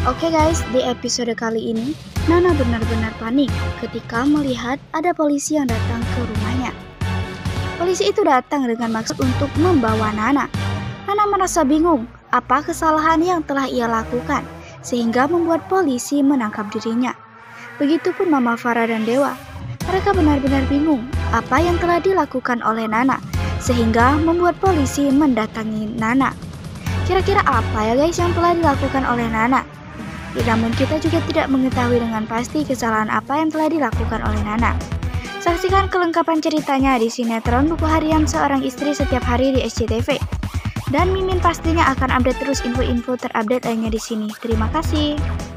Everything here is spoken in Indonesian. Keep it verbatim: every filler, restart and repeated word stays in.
Oke guys, di episode kali ini, Nana benar-benar panik ketika melihat ada polisi yang datang ke rumahnya. Polisi itu datang dengan maksud untuk membawa Nana. Nana merasa bingung apa kesalahan yang telah ia lakukan, sehingga membuat polisi menangkap dirinya. Begitupun Mama Farah dan Dewa. Mereka benar-benar bingung apa yang telah dilakukan oleh Nana, sehingga membuat polisi mendatangi Nana. Kira-kira apa ya guys yang telah dilakukan oleh Nana? Namun kita juga tidak mengetahui dengan pasti kesalahan apa yang telah dilakukan oleh Nana. Saksikan kelengkapan ceritanya di sinetron Buku Harian Seorang Istri setiap hari di S C T V. Dan Mimin pastinya akan update terus info-info terupdate lainnya di sini. Terima kasih.